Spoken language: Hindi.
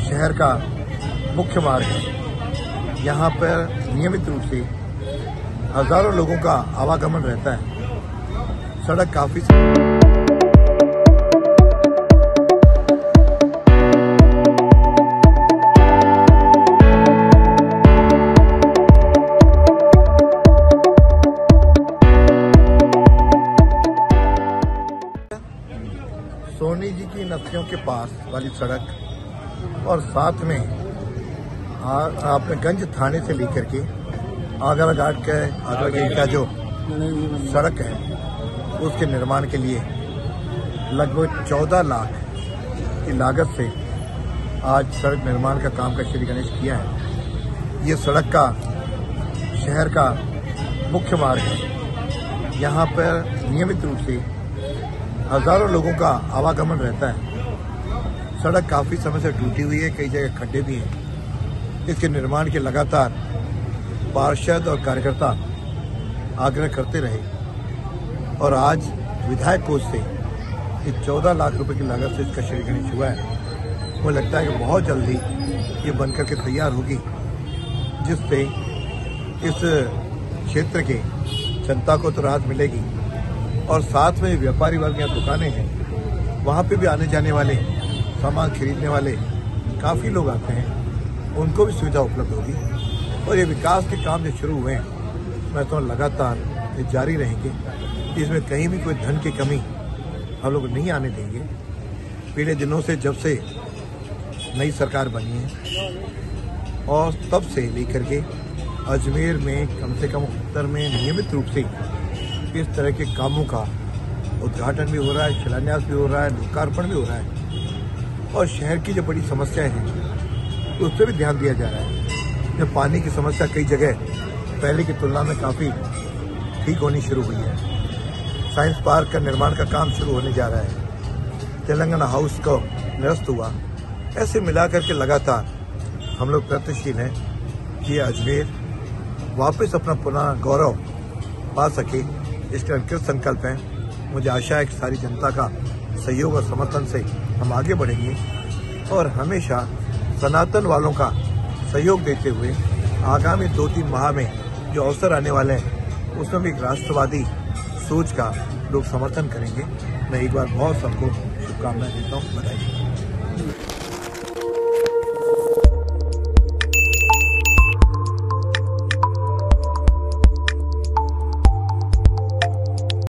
शहर का मुख्य मार्ग है। यहाँ पर नियमित रूप से हजारों लोगों का आवागमन रहता है। सड़क काफी सोनी जी की नस्तियों के पास वाली सड़क और साथ में आपने गंज थाने से लेकर के आगरा घाट के आगरा गेट का जो सड़क है उसके निर्माण के लिए लगभग 14 लाख की लागत से आज सड़क निर्माण का काम का श्री गणेश किया है। ये सड़क का शहर का मुख्य मार्ग है। यहाँ पर नियमित रूप से हजारों लोगों का आवागमन रहता है। सड़क काफी समय से टूटी हुई है, कई जगह खड्डे भी हैं। इसके निर्माण के लगातार पार्षद और कार्यकर्ता आग्रह करते रहे और आज विधायक कोष से इस 14 लाख रुपए की लागत से इसका श्री गणेश हुआ है। मुझे लगता है कि बहुत जल्दी ये बनकर के तैयार होगी, जिससे इस क्षेत्र के जनता को तो राहत मिलेगी और साथ में व्यापारी वर्ग या दुकानें हैं, वहाँ पे भी आने जाने वाले सामान खरीदने वाले काफ़ी लोग आते हैं, उनको भी सुविधा उपलब्ध होगी। और ये विकास के काम जो शुरू हुए हैं, मैं तो लगातार ये जारी रहेंगे। इसमें कहीं भी कोई धन की कमी हम लोग नहीं आने देंगे। पिछले दिनों से जब से नई सरकार बनी है और तब से लेकर के अजमेर में कम से कम उत्तर में नियमित रूप से इस तरह के कामों का उद्घाटन भी हो रहा है, शिलान्यास भी हो रहा है, लोकार्पण भी हो रहा है। और शहर की जो बड़ी समस्याएं हैं तो उस पर भी ध्यान दिया जा रहा है। जब पानी की समस्या कई जगह पहले की तुलना में काफ़ी ठीक होनी शुरू हुई है। साइंस पार्क का निर्माण का काम शुरू होने जा रहा है। तेलंगाना हाउस को निरस्त हुआ। ऐसे मिलाकर के लगातार हम लोग प्रयत्नशील हैं कि अजमेर वापस अपना पुनः गौरव पा सके। इसका कृत संकल्प है। मुझे आशा है कि सारी जनता का सहयोग और समर्थन से हम आगे बढ़ेंगे और हमेशा सनातन वालों का सहयोग देते हुए आगामी 2-3 माह में जो अवसर आने वाले हैं उसमें भी एक राष्ट्रवादी सोच का लोग समर्थन करेंगे। मैं एक बार बहुत सबको शुभकामनाएं देता हूँ, बधाई।